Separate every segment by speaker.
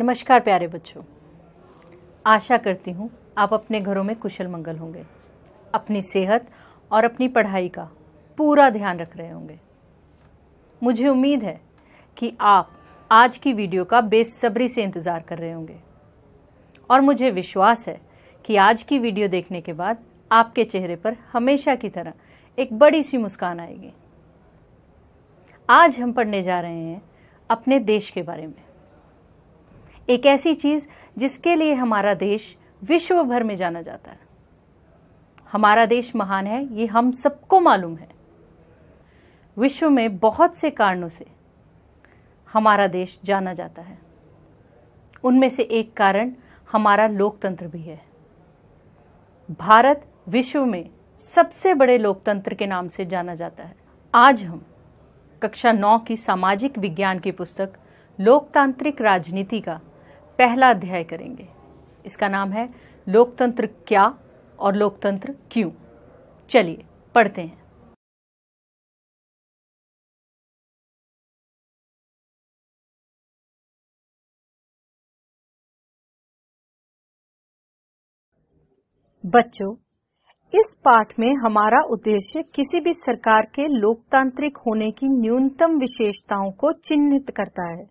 Speaker 1: नमस्कार प्यारे बच्चों, आशा करती हूँ आप अपने घरों में कुशल मंगल होंगे, अपनी सेहत और अपनी पढ़ाई का पूरा ध्यान रख रहे होंगे। मुझे उम्मीद है कि आप आज की वीडियो का बेसब्री से इंतज़ार कर रहे होंगे और मुझे विश्वास है कि आज की वीडियो देखने के बाद आपके चेहरे पर हमेशा की तरह एक बड़ी सी मुस्कान आएगी। आज हम पढ़ने जा रहे हैं अपने देश के बारे में, एक ऐसी चीज जिसके लिए हमारा देश विश्व भर में जाना जाता है। हमारा देश महान है, ये हम सबको मालूम है। विश्व में बहुत से कारणों से हमारा देश जाना जाता है। उनमें से एक कारण हमारा लोकतंत्र भी है। भारत विश्व में सबसे बड़े लोकतंत्र के नाम से जाना जाता है। आज हम कक्षा 9 की सामाजिक विज्ञान की पुस्तक लोकतांत्रिक राजनीति का पहला अध्याय करेंगे। इसका नाम है लोकतंत्र क्या और लोकतंत्र क्यों। चलिए पढ़ते हैं। बच्चों, इस पाठ में हमारा उद्देश्य किसी भी सरकार के लोकतांत्रिक होने की न्यूनतम विशेषताओं को चिन्हित करता है।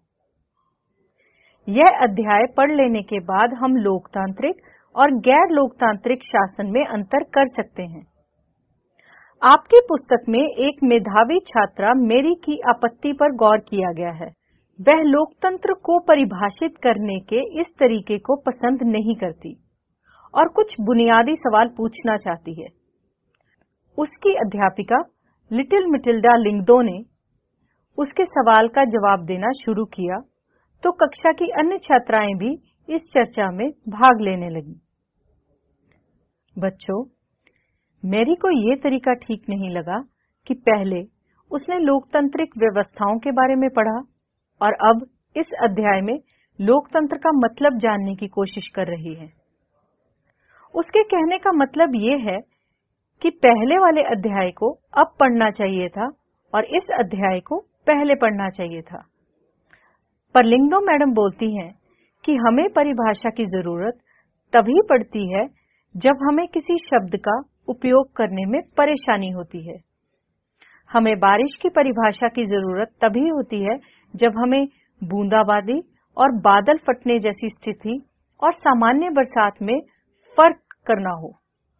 Speaker 1: यह अध्याय पढ़ लेने के बाद हम लोकतांत्रिक और गैर लोकतांत्रिक शासन में अंतर कर सकते हैं। आपकी पुस्तक में एक मेधावी छात्रा मेरी की आपत्ति पर गौर किया गया है। वह लोकतंत्र को परिभाषित करने के इस तरीके को पसंद नहीं करती और कुछ बुनियादी सवाल पूछना चाहती है। उसकी अध्यापिका लिटिल मिटिल्डा लिंगदो ने उसके सवाल का जवाब देना शुरू किया तो कक्षा की अन्य छात्राएं भी इस चर्चा में भाग लेने लगी। बच्चों, मैरी को यह तरीका ठीक नहीं लगा कि पहले उसने लोकतांत्रिक व्यवस्थाओं के बारे में पढ़ा और अब इस अध्याय में लोकतंत्र का मतलब जानने की कोशिश कर रही है। उसके कहने का मतलब ये है कि पहले वाले अध्याय को अब पढ़ना चाहिए था और इस अध्याय को पहले पढ़ना चाहिए था। पर लिंगदो मैडम बोलती हैं कि हमें परिभाषा की जरूरत तभी पड़ती है जब हमें किसी शब्द का उपयोग करने में परेशानी होती है। हमें बारिश की परिभाषा की जरूरत तभी होती है जब हमें बूंदाबांदी और बादल फटने जैसी स्थिति और सामान्य बरसात में फर्क करना हो।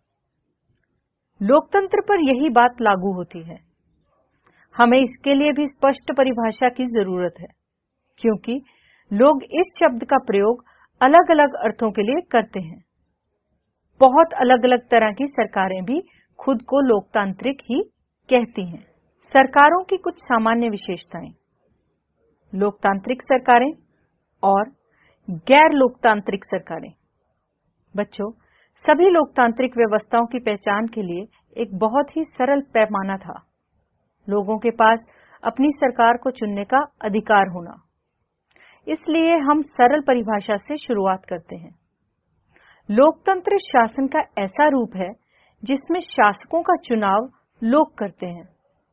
Speaker 1: लोकतंत्र पर यही बात लागू होती है। हमें इसके लिए भी स्पष्ट परिभाषा की जरूरत है, क्योंकि लोग इस शब्द का प्रयोग अलग अलग अर्थों के लिए करते हैं। बहुत अलग अलग तरह की सरकारें भी खुद को लोकतांत्रिक ही कहती हैं। सरकारों की कुछ सामान्य विशेषताएं: लोकतांत्रिक सरकारें और गैर लोकतांत्रिक सरकारें। बच्चों, सभी लोकतांत्रिक व्यवस्थाओं की पहचान के लिए एक बहुत ही सरल पैमाना था: लोगों के पास अपनी सरकार को चुनने का अधिकार होना। इसलिए हम सरल परिभाषा से शुरुआत करते हैं। लोकतंत्र शासन का ऐसा रूप है जिसमें शासकों का चुनाव लोग करते हैं।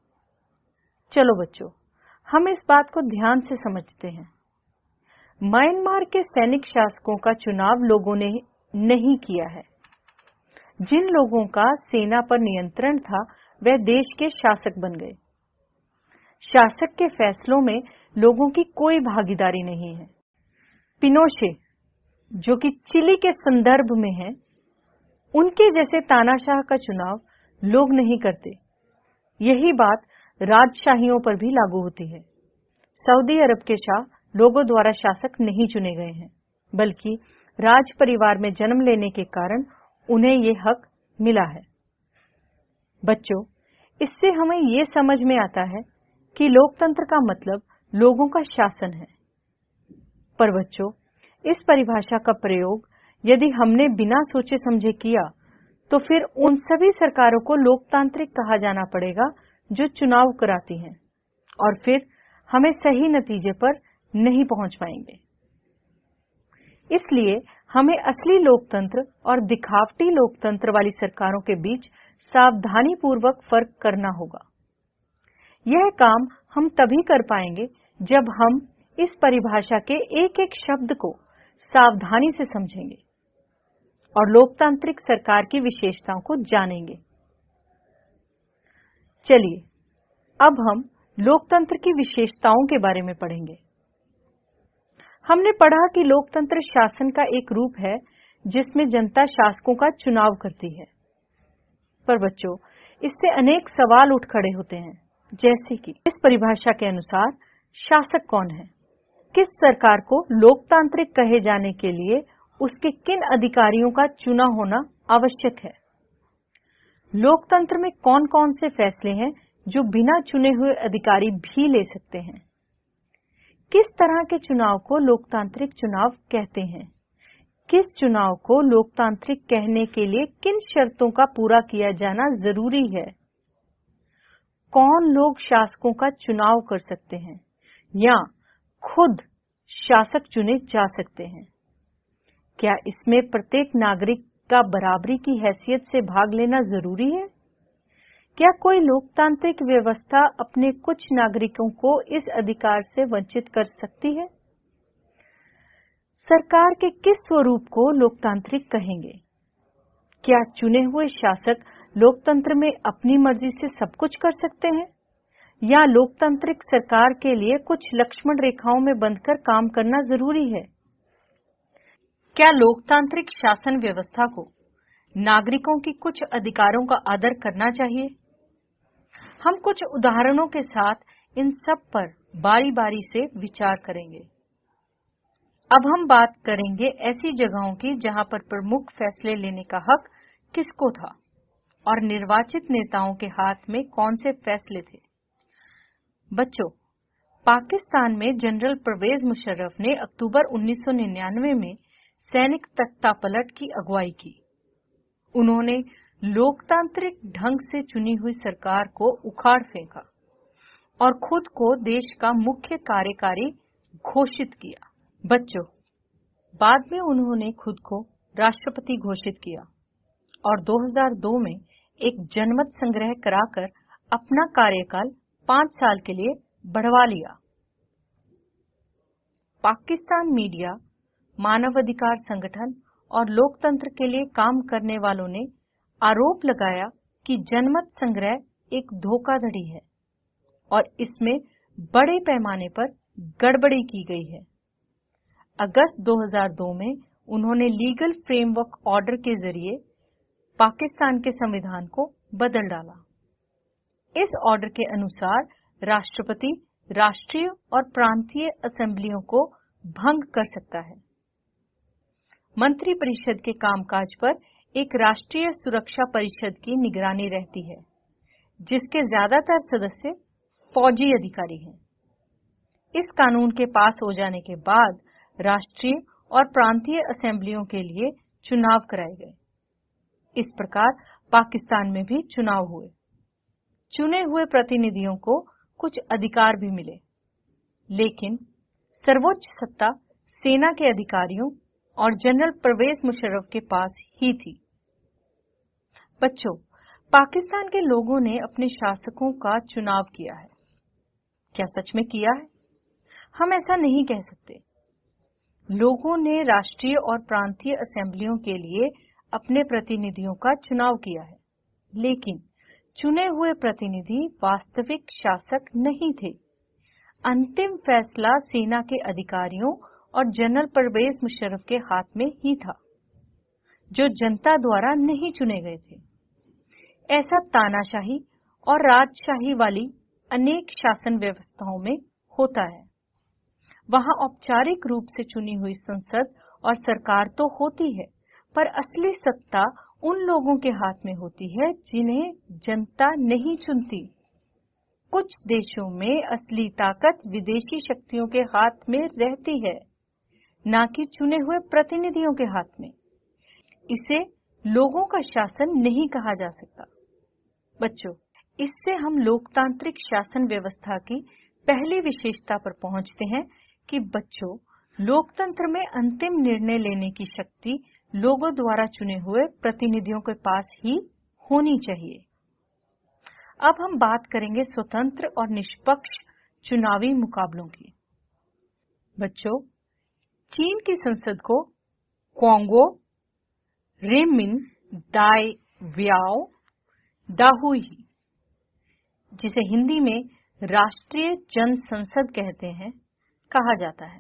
Speaker 1: चलो बच्चों, हम इस बात को ध्यान से समझते हैं। म्यांमार के सैनिक शासकों का चुनाव लोगों ने नहीं किया है। जिन लोगों का सेना पर नियंत्रण था वह देश के शासक बन गए। शासक के फैसलों में लोगों की कोई भागीदारी नहीं है। पिनोशे, जो कि चिली के संदर्भ में है, उनके जैसे तानाशाह का चुनाव लोग नहीं करते। यही बात राजशाहियों पर भी लागू होती है। सऊदी अरब के शाह लोगों द्वारा शासक नहीं चुने गए हैं, बल्कि राज परिवार में जन्म लेने के कारण उन्हें ये हक मिला है। बच्चों, इससे हमें ये समझ में आता है कि लोकतंत्र का मतलब लोगों का शासन है। पर बच्चों, इस परिभाषा का प्रयोग यदि हमने बिना सोचे समझे किया तो फिर उन सभी सरकारों को लोकतांत्रिक कहा जाना पड़ेगा जो चुनाव कराती हैं, और फिर हमें सही नतीजे पर नहीं पहुंच पाएंगे। इसलिए हमें असली लोकतंत्र और दिखावटी लोकतंत्र वाली सरकारों के बीच सावधानी पूर्वक फर्क करना होगा। यह काम हम तभी कर पाएंगे जब हम इस परिभाषा के एक एक शब्द को सावधानी से समझेंगे और लोकतांत्रिक सरकार की विशेषताओं को जानेंगे। चलिए अब हम लोकतंत्र की विशेषताओं के बारे में पढ़ेंगे। हमने पढ़ा कि लोकतंत्र शासन का एक रूप है जिसमें जनता शासकों का चुनाव करती है। पर बच्चों, इससे अनेक सवाल उठ खड़े होते हैं, जैसे कि इस परिभाषा के अनुसार शासक कौन है? किस सरकार को लोकतांत्रिक कहे जाने के लिए उसके किन अधिकारियों का चुना होना आवश्यक है? लोकतंत्र में कौन कौन से फैसले हैं जो बिना चुने हुए अधिकारी भी ले सकते हैं? किस तरह के चुनाव को लोकतांत्रिक चुनाव कहते हैं? किस चुनाव को लोकतांत्रिक कहने के लिए किन शर्तों का पूरा किया जाना जरूरी है? कौन लोग शासकों का चुनाव कर सकते हैं या खुद शासक चुने जा सकते हैं? क्या इसमें प्रत्येक नागरिक का बराबरी की हैसियत से भाग लेना जरूरी है? क्या कोई लोकतांत्रिक व्यवस्था अपने कुछ नागरिकों को इस अधिकार से वंचित कर सकती है? सरकार के किस स्वरूप को लोकतांत्रिक कहेंगे? क्या चुने हुए शासक लोकतंत्र में अपनी मर्जी से सब कुछ कर सकते हैं या लोकतांत्रिक सरकार के लिए कुछ लक्ष्मण रेखाओं में बंधकर काम करना जरूरी है? क्या लोकतांत्रिक शासन व्यवस्था को नागरिकों की कुछ अधिकारों का आदर करना चाहिए? हम कुछ उदाहरणों के साथ इन सब पर बारी बारी से विचार करेंगे। अब हम बात करेंगे ऐसी जगहों की जहां पर प्रमुख फैसले लेने का हक किसको था और निर्वाचित नेताओं के हाथ में कौन से फैसले थे। बच्चों, पाकिस्तान में जनरल परवेज मुशर्रफ ने अक्टूबर 1999 में सैनिक तख्तापलट की अगुवाई की। उन्होंने लोकतांत्रिक ढंग से चुनी हुई सरकार को उखाड़ फेंका और खुद को देश का मुख्य कार्यकारी घोषित किया। बच्चों, बाद में उन्होंने खुद को राष्ट्रपति घोषित किया और 2002 में एक जनमत संग्रह कराकर अपना कार्यकाल 5 साल के लिए बढ़वा लिया। पाकिस्तान मीडिया, मानवाधिकार संगठन और लोकतंत्र के लिए काम करने वालों ने आरोप लगाया कि जनमत संग्रह एक धोखाधड़ी है और इसमें बड़े पैमाने पर गड़बड़ी की गई है। अगस्त 2002 में उन्होंने लीगल फ्रेमवर्क ऑर्डर के जरिए पाकिस्तान के संविधान को बदल डाला। इस ऑर्डर के अनुसार राष्ट्रपति राष्ट्रीय और प्रांतीय असेंबलियों को भंग कर सकता है। मंत्रिपरिषद के कामकाज पर एक राष्ट्रीय सुरक्षा परिषद की निगरानी रहती है, जिसके ज्यादातर सदस्य फौजी अधिकारी हैं। इस कानून के पास हो जाने के बाद राष्ट्रीय और प्रांतीय असेंबलियों के लिए चुनाव कराए गए। इस प्रकार पाकिस्तान में भी चुनाव हुए। चुने हुए प्रतिनिधियों को कुछ अधिकार भी मिले, लेकिन सर्वोच्च सत्ता सेना के अधिकारियों और जनरल परवेज मुशर्रफ के पास ही थी। बच्चों, पाकिस्तान के लोगों ने अपने शासकों का चुनाव किया है। क्या सच में किया है? हम ऐसा नहीं कह सकते। लोगों ने राष्ट्रीय और प्रांतीय असेंबलियों के लिए अपने प्रतिनिधियों का चुनाव किया है, लेकिन चुने हुए प्रतिनिधि वास्तविक शासक नहीं थे। अंतिम फैसला सेना के अधिकारियों और जनरल परवेज मुशर्रफ के हाथ में ही था, जो जनता द्वारा नहीं चुने गए थे। ऐसा तानाशाही और राजशाही वाली अनेक शासन व्यवस्थाओं में होता है। वहां औपचारिक रूप से चुनी हुई संसद और सरकार तो होती है, पर असली सत्ता उन लोगों के हाथ में होती है जिन्हें जनता नहीं चुनती। कुछ देशों में असली ताकत विदेशी शक्तियों के हाथ में रहती है, ना कि चुने हुए प्रतिनिधियों के हाथ में। इसे लोगों का शासन नहीं कहा जा सकता। बच्चों, इससे हम लोकतांत्रिक शासन व्यवस्था की पहली विशेषता पर पहुंचते हैं कि बच्चों, लोकतंत्र में अंतिम निर्णय लेने की शक्ति लोगों द्वारा चुने हुए प्रतिनिधियों के पास ही होनी चाहिए। अब हम बात करेंगे स्वतंत्र और निष्पक्ष चुनावी मुकाबलों की। बच्चों, चीन की संसद को क्वांगो रेमिन दाई व्याओ दाहुई, जिसे हिंदी में राष्ट्रीय जन संसद कहते हैं, कहा जाता है।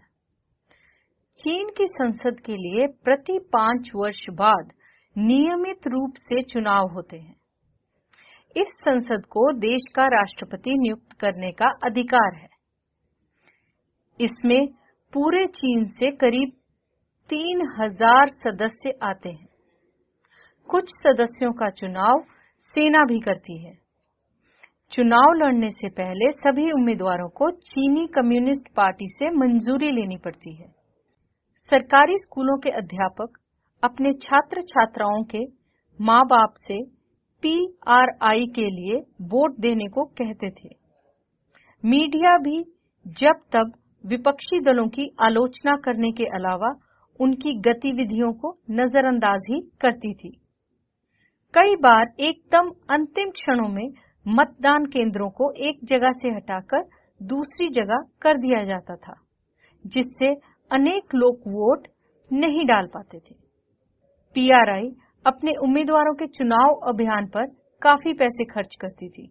Speaker 1: चीन की संसद के लिए प्रति 5 वर्ष बाद नियमित रूप से चुनाव होते हैं। इस संसद को देश का राष्ट्रपति नियुक्त करने का अधिकार है। इसमें पूरे चीन से करीब 3000 सदस्य आते हैं। कुछ सदस्यों का चुनाव सेना भी करती है। चुनाव लड़ने से पहले सभी उम्मीदवारों को चीनी कम्युनिस्ट पार्टी से मंजूरी लेनी पड़ती है। सरकारी स्कूलों के अध्यापक अपने छात्र छात्राओं के माँ बाप से PRI के लिए वोट देने को कहते थे। मीडिया भी जब तब विपक्षी दलों की आलोचना करने के अलावा उनकी गतिविधियों को नजरअंदाज ही करती थी। कई बार एकदम अंतिम क्षणों में मतदान केंद्रों को एक जगह से हटाकर दूसरी जगह कर दिया जाता था, जिससे अनेक लोग वोट नहीं डाल पाते थे। PRI अपने उम्मीदवारों के चुनाव अभियान पर काफी पैसे खर्च करती थी।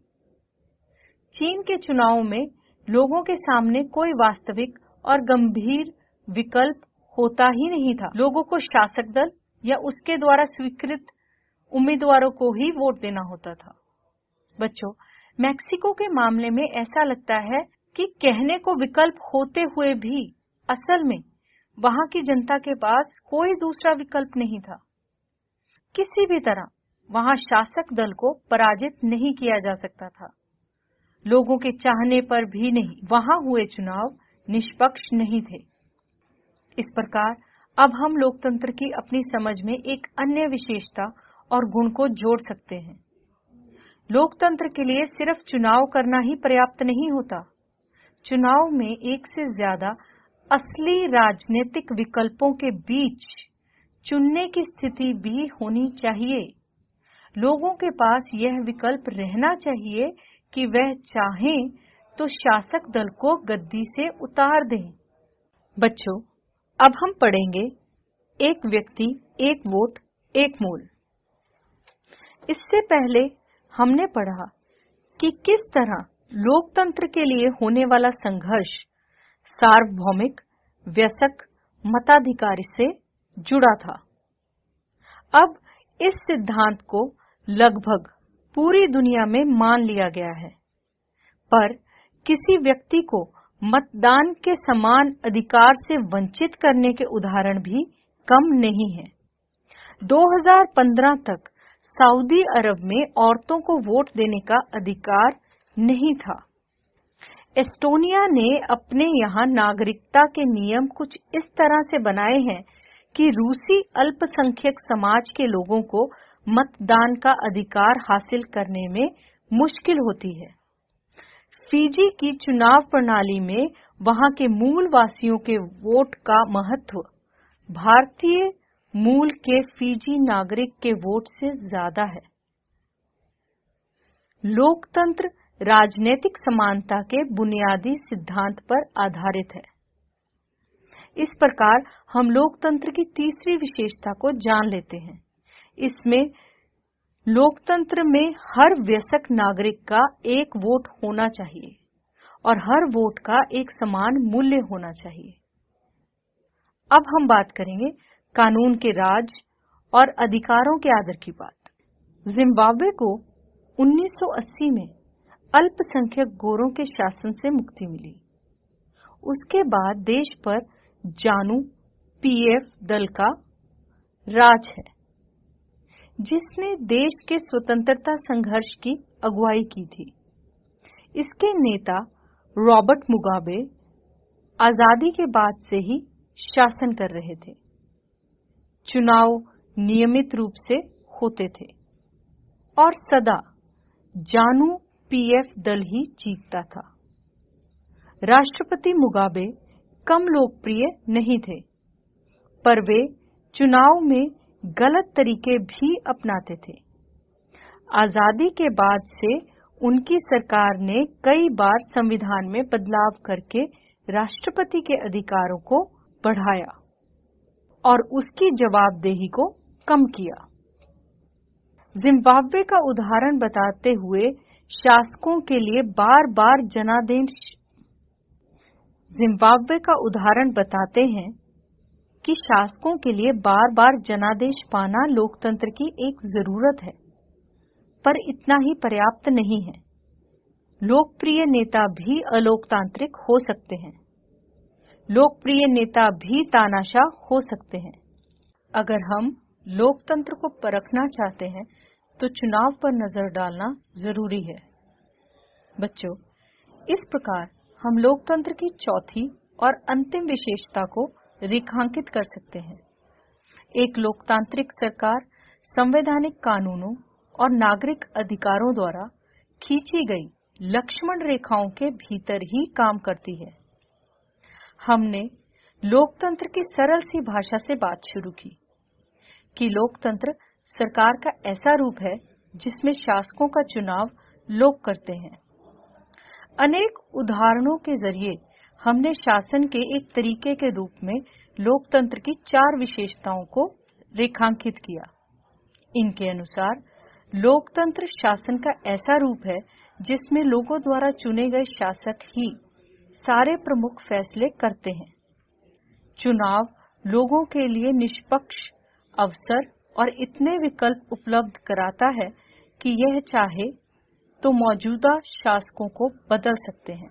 Speaker 1: चीन के चुनावों में लोगों के सामने कोई वास्तविक और गंभीर विकल्प होता ही नहीं था। लोगों को शासक दल या उसके द्वारा स्वीकृत उम्मीदवारों को ही वोट देना होता था। बच्चों, मैक्सिको के मामले में ऐसा लगता है कि कहने को विकल्प होते हुए भी असल में वहां की जनता के पास कोई दूसरा विकल्प नहीं था। किसी भी तरह वहां शासक दल को पराजित नहीं किया जा सकता था। लोगों के चाहने पर भी नहीं। वहां हुए चुनाव निष्पक्ष नहीं थे। इस प्रकार अब हम लोकतंत्र की अपनी समझ में एक अन्य विशेषता और गुण को जोड़ सकते हैं। लोकतंत्र के लिए सिर्फ चुनाव करना ही पर्याप्त नहीं होता। चुनाव में एक से ज्यादा असली राजनीतिक विकल्पों के बीच चुनने की स्थिति भी होनी चाहिए। लोगों के पास यह विकल्प रहना चाहिए कि वह चाहें तो शासक दल को गद्दी से उतार दें। बच्चों, अब हम पढ़ेंगे एक व्यक्ति एक वोट एक मूल। इससे पहले हमने पढ़ा कि किस तरह लोकतंत्र के लिए होने वाला संघर्ष सार्वभौमिक वयस्क मताधिकार से जुड़ा था। अब इस सिद्धांत को लगभग पूरी दुनिया में मान लिया गया है, पर किसी व्यक्ति को मतदान के समान अधिकार से वंचित करने के उदाहरण भी कम नहीं है। 2015 तक सऊदी अरब में औरतों को वोट देने का अधिकार नहीं था। एस्टोनिया ने अपने यहाँ नागरिकता के नियम कुछ इस तरह से बनाए हैं कि रूसी अल्पसंख्यक समाज के लोगों को मतदान का अधिकार हासिल करने में मुश्किल होती है। फिजी की चुनाव प्रणाली में वहां के मूल वासियों के वोट का महत्व भारतीय मूल के फिजी नागरिक के वोट से ज्यादा है। लोकतंत्र राजनीतिक समानता के बुनियादी सिद्धांत पर आधारित है। इस प्रकार हम लोकतंत्र की तीसरी विशेषता को जान लेते हैं। इसमें लोकतंत्र में हर वयस्क नागरिक का एक वोट होना चाहिए और हर वोट का एक समान मूल्य होना चाहिए। अब हम बात करेंगे कानून के राज और अधिकारों के आदर की बात। जिम्बाब्वे को 1980 में अल्पसंख्यक गोरों के शासन से मुक्ति मिली। उसके बाद देश पर जानू PF दल का राज है, जिसने देश के स्वतंत्रता संघर्ष की अगुवाई की थी। इसके नेता रॉबर्ट मुगाबे आजादी के बाद से ही शासन कर रहे थे। चुनाव नियमित रूप से होते थे और सदा जानू PF दल ही जीतता था। राष्ट्रपति मुगाबे कम लोकप्रिय नहीं थे, पर वे चुनाव में गलत तरीके भी अपनाते थे। आजादी के बाद से उनकी सरकार ने कई बार संविधान में बदलाव करके राष्ट्रपति के अधिकारों को बढ़ाया। और उसकी जवाबदेही को कम किया। जिम्बाब्वे का उदाहरण बताते हुए शासकों के लिए बार बार जनादेश जिम्बाब्वे का उदाहरण बताते हैं कि शासकों के लिए बार बार जनादेश पाना लोकतंत्र की एक जरूरत है, पर इतना ही पर्याप्त नहीं है। लोकप्रिय नेता भी अलोकतांत्रिक हो सकते हैं। लोकप्रिय नेता भी तानाशाह हो सकते हैं। अगर हम लोकतंत्र को परखना चाहते हैं तो चुनाव पर नजर डालना जरूरी है। बच्चों, इस प्रकार हम लोकतंत्र की चौथी और अंतिम विशेषता को रेखांकित कर सकते हैं। एक लोकतांत्रिक सरकार संवैधानिक कानूनों और नागरिक अधिकारों द्वारा खींची गई लक्ष्मण रेखाओं के भीतर ही काम करती है। हमने लोकतंत्र की सरल सी भाषा से बात शुरू की कि लोकतंत्र सरकार का ऐसा रूप है जिसमें शासकों का चुनाव लोग करते हैं। अनेक उदाहरणों के जरिए हमने शासन के एक तरीके के रूप में लोकतंत्र की 4 विशेषताओं को रेखांकित किया। इनके अनुसार लोकतंत्र शासन का ऐसा रूप है जिसमें लोगों द्वारा चुने गए शासक ही सारे प्रमुख फैसले करते हैं। चुनाव लोगों के लिए निष्पक्ष अवसर और इतने विकल्प उपलब्ध कराता है कि यह चाहे तो मौजूदा शासकों को बदल सकते हैं।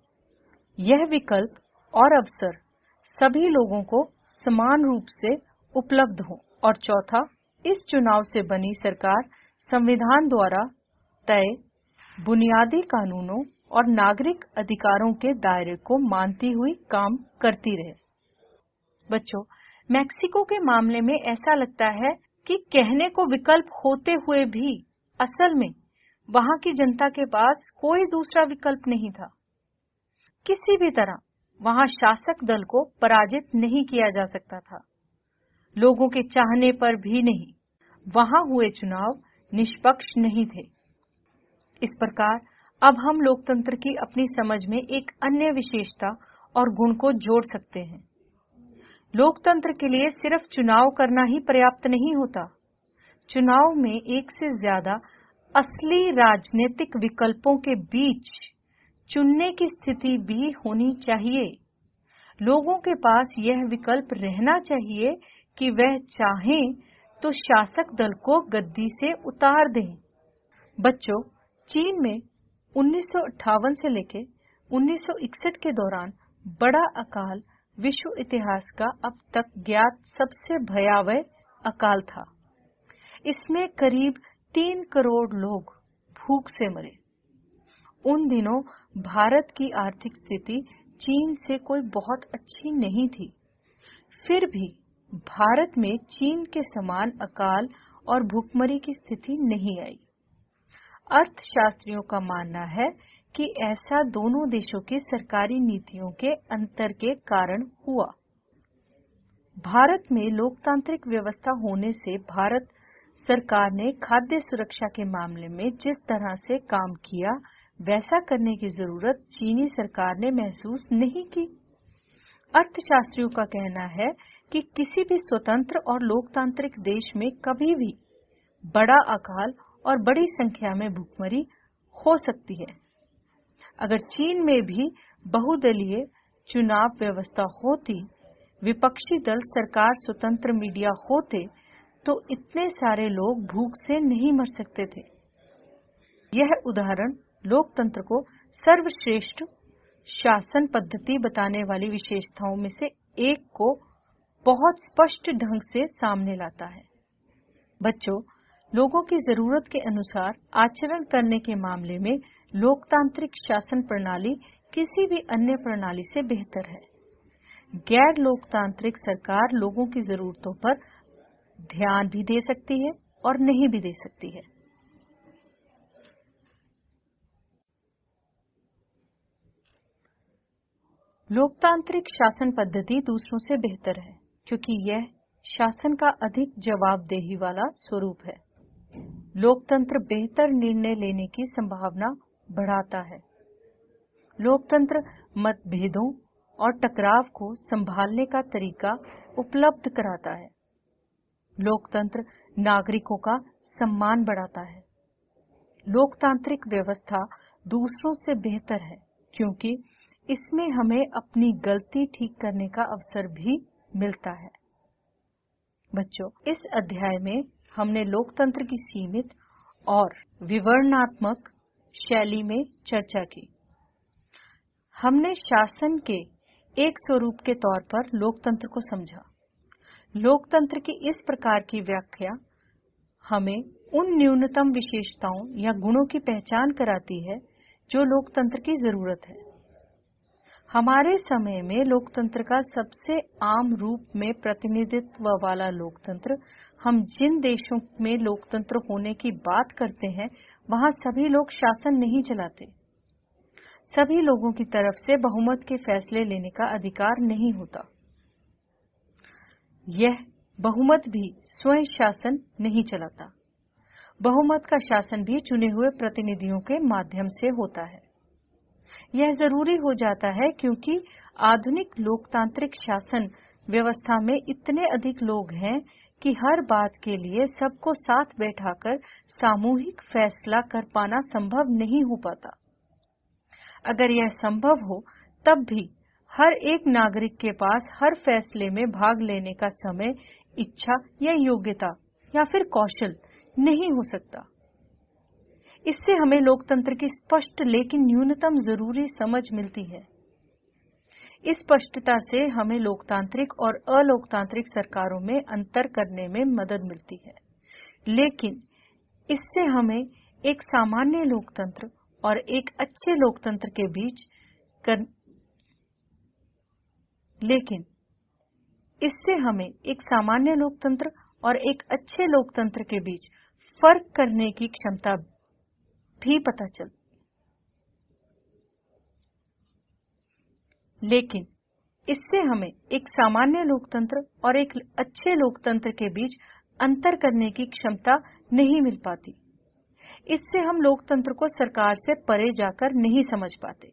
Speaker 1: यह विकल्प और अवसर सभी लोगों को समान रूप से उपलब्ध हो। और चौथा, इस चुनाव से बनी सरकार संविधान द्वारा तय बुनियादी कानूनों और नागरिक अधिकारों के दायरे को मानती हुई काम करती रहे। बच्चों, मैक्सिको के मामले में ऐसा लगता है कि कहने को विकल्प होते हुए भी असल में वहां की जनता के पास कोई दूसरा विकल्प नहीं था। किसी भी तरह वहां शासक दल को पराजित नहीं किया जा सकता था, लोगों के चाहने पर भी नहीं। वहां हुए चुनाव निष्पक्ष नहीं थे। इस प्रकार अब हम लोकतंत्र की अपनी समझ में एक अन्य विशेषता और गुण को जोड़ सकते हैं। लोकतंत्र के लिए सिर्फ चुनाव करना ही पर्याप्त नहीं होता। चुनाव में एक से ज्यादा असली राजनीतिक विकल्पों के बीच चुनने की स्थिति भी होनी चाहिए। लोगों के पास यह विकल्प रहना चाहिए कि वह चाहें तो शासक दल को गद्दी से उतार दें। बच्चों, चीन में 1958 से लेकर 1961 के दौरान बड़ा अकाल विश्व इतिहास का अब तक ज्ञात सबसे भयावह अकाल था। इसमें करीब 3 करोड़ लोग भूख से मरे। उन दिनों भारत की आर्थिक स्थिति चीन से कोई बहुत अच्छी नहीं थी। फिर भी भारत में चीन के समान अकाल और भूखमरी की स्थिति नहीं आई। अर्थशास्त्रियों का मानना है कि ऐसा दोनों देशों की सरकारी नीतियों के अंतर के कारण हुआ। भारत में लोकतांत्रिक व्यवस्था होने से भारत सरकार ने खाद्य सुरक्षा के मामले में जिस तरह से काम किया, वैसा करने की जरूरत चीनी सरकार ने महसूस नहीं की। अर्थशास्त्रियों का कहना है कि किसी भी स्वतंत्र और लोकतांत्रिक देश में कभी भी बड़ा अकाल और बड़ी संख्या में भूखमरी हो सकती है। अगर चीन में भी बहुदलीय चुनाव व्यवस्था होती, विपक्षी दल सरकार, स्वतंत्र मीडिया होते, तो इतने सारे लोग भूख से नहीं मर सकते थे। यह उदाहरण लोकतंत्र को सर्वश्रेष्ठ शासन पद्धति बताने वाली विशेषताओं में से एक को बहुत स्पष्ट ढंग से सामने लाता है। बच्चों, लोगों की जरूरत के अनुसार आचरण करने के मामले में लोकतांत्रिक शासन प्रणाली किसी भी अन्य प्रणाली से बेहतर है। गैर लोकतांत्रिक सरकार लोगों की जरूरतों पर ध्यान भी दे सकती है और नहीं भी दे सकती है। लोकतांत्रिक शासन पद्धति दूसरों से बेहतर है क्योंकि यह शासन का अधिक जवाबदेही वाला स्वरूप है। लोकतंत्र बेहतर निर्णय लेने की संभावना बढ़ाता है। लोकतंत्र मतभेदों और टकराव को संभालने का तरीका उपलब्ध कराता है। लोकतंत्र नागरिकों का सम्मान बढ़ाता है। लोकतांत्रिक व्यवस्था दूसरों से बेहतर है क्योंकि इसमें हमें अपनी गलती ठीक करने का अवसर भी मिलता है। बच्चों, इस अध्याय में हमने लोकतंत्र की सीमित और विवरणात्मक शैली में चर्चा की। हमने शासन के एक स्वरूप के तौर पर लोकतंत्र को समझा। लोकतंत्र की इस प्रकार की व्याख्या हमें उन न्यूनतम विशेषताओं या गुणों की पहचान कराती है जो लोकतंत्र की जरूरत है। हमारे समय में लोकतंत्र का सबसे आम रूप में प्रतिनिधित्व वाला लोकतंत्र, हम जिन देशों में लोकतंत्र होने की बात करते हैं वहां सभी लोग शासन नहीं चलाते। सभी लोगों की तरफ से बहुमत के फैसले लेने का अधिकार नहीं होता। यह बहुमत भी स्वयं शासन नहीं चलाता। बहुमत का शासन भी चुने हुए प्रतिनिधियों के माध्यम से होता है। यह जरूरी हो जाता है क्योंकि आधुनिक लोकतांत्रिक शासन व्यवस्था में इतने अधिक लोग हैं कि हर बात के लिए सबको साथ बैठाकर सामूहिक फैसला कर पाना संभव नहीं हो पाता। अगर यह संभव हो तब भी हर एक नागरिक के पास हर फैसले में भाग लेने का समय, इच्छा या योग्यता या फिर कौशल नहीं हो सकता। इससे हमें लोकतंत्र की स्पष्ट लेकिन न्यूनतम जरूरी समझ मिलती है। इस स्पष्टता से हमें लोकतांत्रिक और अलोकतांत्रिक सरकारों में अंतर करने में मदद मिलती है। लेकिन इससे हमें एक सामान्य लोकतंत्र और एक अच्छे लोकतंत्र के बीच फर्क करने की क्षमता भी पता चल। लेकिन इससे हमें एक सामान्य लोकतंत्र और एक अच्छे लोकतंत्र के बीच अंतर करने की क्षमता नहीं मिल पाती। इससे हम लोकतंत्र को सरकार से परे जाकर नहीं समझ पाते।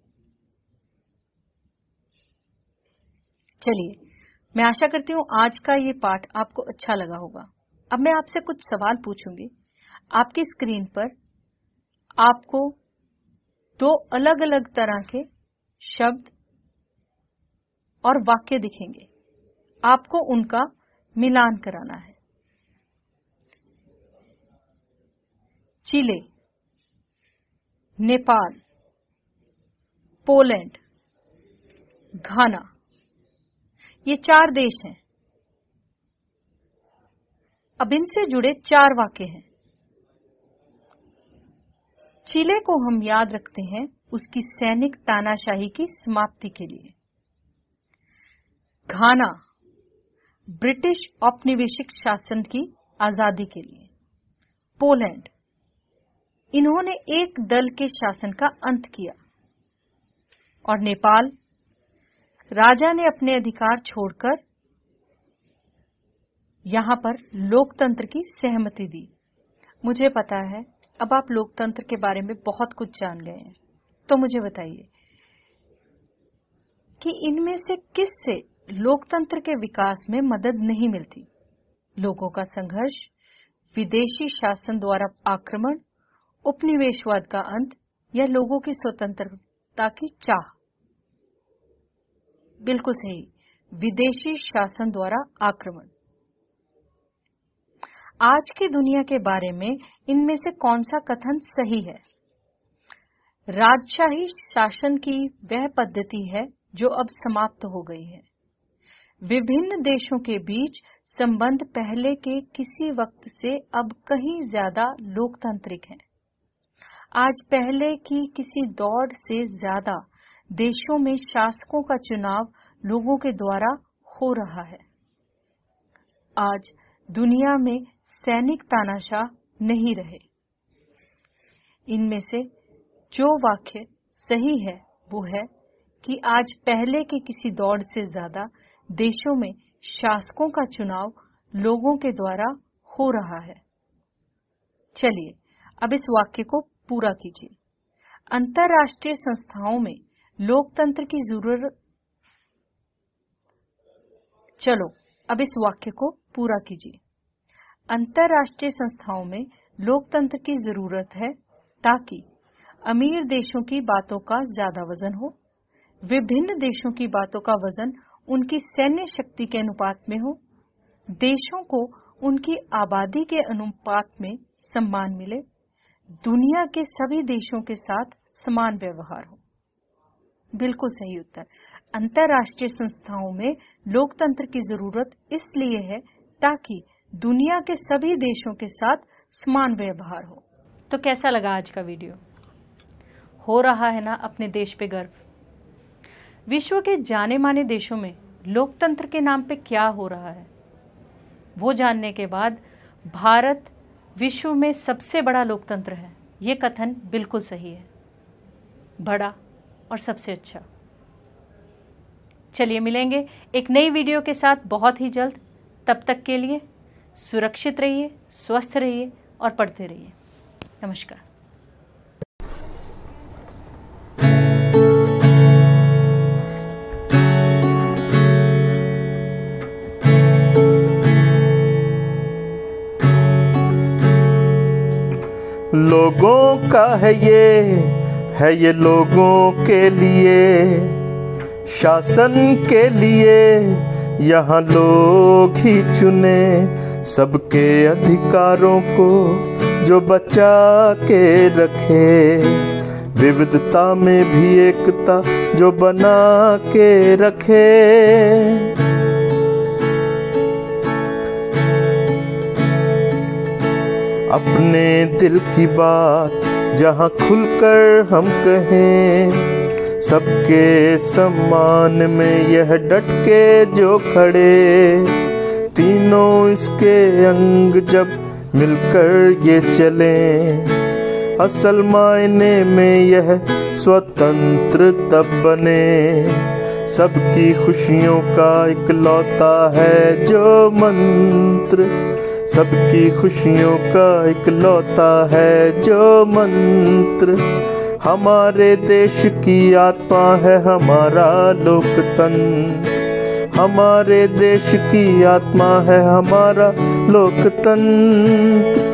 Speaker 1: चलिए, मैं आशा करती हूँ आज का ये पाठ आपको अच्छा लगा होगा। अब मैं आपसे कुछ सवाल पूछूंगी। आपकी स्क्रीन पर आपको दो अलग अलग तरह के शब्द और वाक्य दिखेंगे। आपको उनका मिलान कराना है। चिले, नेपाल, पोलैंड, घाना, ये 4 देश हैं। अब इनसे जुड़े 4 वाक्य हैं। चिले को हम याद रखते हैं उसकी सैनिक तानाशाही की समाप्ति के लिए। घाना ब्रिटिश औपनिवेशिक शासन की आजादी के लिए। पोलैंड, इन्होंने एक दल के शासन का अंत किया। और नेपाल, राजा ने अपने अधिकार छोड़कर यहां पर लोकतंत्र की सहमति दी। मुझे पता है अब आप लोकतंत्र के बारे में बहुत कुछ जान गए हैं, तो मुझे बताइए कि इनमें से किससे लोकतंत्र के विकास में मदद नहीं मिलती? लोगों का संघर्ष, विदेशी शासन द्वारा आक्रमण, उपनिवेशवाद का अंत या लोगों की स्वतंत्रता की चाह? बिल्कुल सही, विदेशी शासन द्वारा आक्रमण। आज की दुनिया के बारे में इनमें से कौन सा कथन सही है? राजशाही शासन की वह पद्धति है जो अब समाप्त हो गई है। विभिन्न देशों के बीच संबंध पहले के किसी वक्त से अब कहीं ज्यादा लोकतांत्रिक हैं। आज पहले की किसी दौर से ज्यादा देशों में शासकों का चुनाव लोगों के द्वारा हो रहा है। आज दुनिया में सैनिक तानाशाह नहीं रहे। इनमें से जो वाक्य सही है वो है कि आज पहले के किसी दौर से ज्यादा देशों में शासकों का चुनाव लोगों के द्वारा हो रहा है। चलिए अब इस वाक्य को पूरा कीजिए। अंतर्राष्ट्रीय संस्थाओं में लोकतंत्र की जरूरत। चलो अब इस वाक्य को पूरा कीजिए। अंतरराष्ट्रीय संस्थाओं में लोकतंत्र की जरूरत है ताकि अमीर देशों की बातों का ज्यादा वजन हो, विभिन्न देशों की बातों का वजन उनकी सैन्य शक्ति के अनुपात में हो, देशों को उनकी आबादी के अनुपात में सम्मान मिले, दुनिया के सभी देशों के साथ समान व्यवहार हो। बिल्कुल सही उत्तर। अंतरराष्ट्रीय संस्थाओं में लोकतंत्र की जरूरत इसलिए है ताकि दुनिया के सभी देशों के साथ समान व्यवहार हो। तो कैसा लगा आज का वीडियो? हो रहा है ना अपने देश पे गर्व? विश्व के जाने माने देशों में लोकतंत्र के नाम पे क्या हो रहा है वो जानने के बाद भारत विश्व में सबसे बड़ा लोकतंत्र है, ये कथन बिल्कुल सही है। बड़ा और सबसे अच्छा। चलिए मिलेंगे एक नई वीडियो के साथ बहुत ही जल्द। तब तक के लिए सुरक्षित रहिए, स्वस्थ रहिए और पढ़ते रहिए। नमस्कार।
Speaker 2: लोगों का है ये लोगों के लिए, शासन के लिए यहाँ लोग ही चुने, सबके अधिकारों को जो बचा के रखे, विविधता में भी एकता जो बना के रखे। अपने दिल की बात जहाँ खुलकर हम कहें, सबके सम्मान में यह डट के जो खड़े, तीनों इसके अंग जब मिलकर ये चलें, असल मायने में यह स्वतंत्र तब बने, सबकी खुशियों का इकलौता है जो मंत्र, सबकी खुशियों का इकलौता है जो मंत्र। हमारे देश की आत्मा है हमारा लोकतंत्र, हमारे देश की आत्मा है हमारा लोकतंत्र।